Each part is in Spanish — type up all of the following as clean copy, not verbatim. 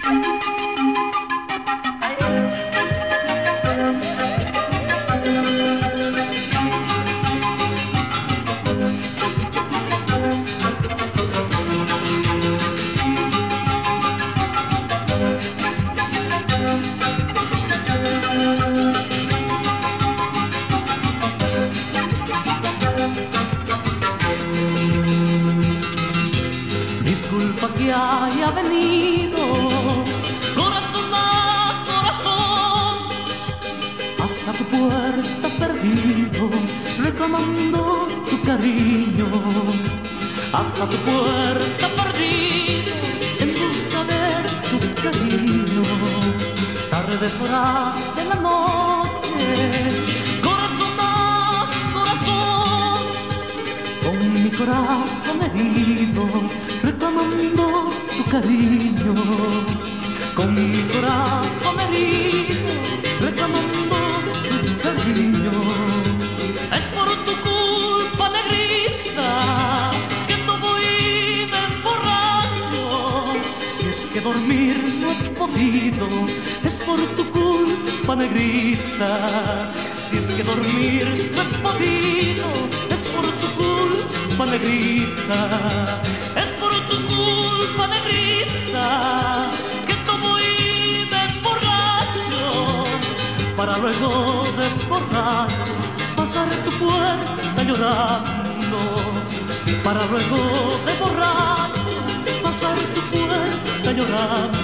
Disculpa que haya venido, corazón a corazón, hasta tu puerta perdido, reclamando tu cariño. Hasta tu puerta perdido, en busca de tu cariño. Tardes, horas de la noche, corazón a corazón, con mi corazón herido, reclamando tu cariño. Con mi corazón herido, reclamando tu cariño. Es por tu culpa, negrita, que todo vive borracho. Si es que dormir no he podido, es por tu culpa, negrita. Si es que dormir no he podido, es por tu culpa, negrita. Es por tu culpa, negrita, que tomo y me emborracho, para luego de borracho pasar tu puerta llorando. Para luego de borracho pasar tu puerta llorando.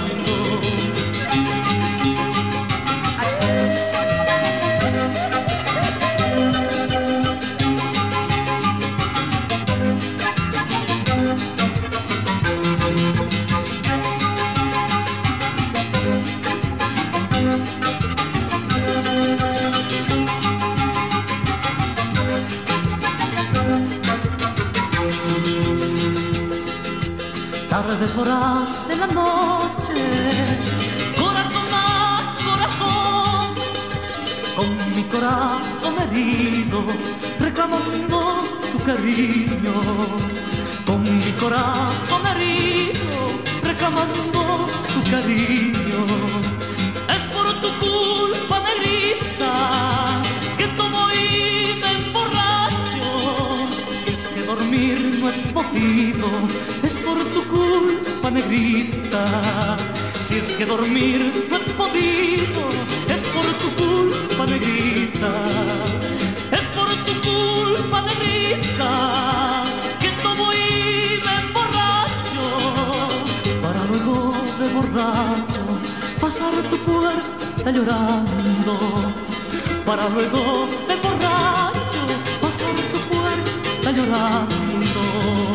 Tardes, horas de la noche, corazón a corazón, con mi corazón herido, reclamando tu cariño. Con mi corazón herido, reclamando tu cariño. Es por tu culpa, negrita, que tomo y me emborracho. Si es que dormir no he podido, es por tu culpa, negrita. Si es que dormir no he podido, es por tu culpa, negrita. Es por tu culpa, negrita, que tomo y me emborracho, para luego de borracho pasar tu puerta llorando. Para luego de borracho pasar tu puerta llorando.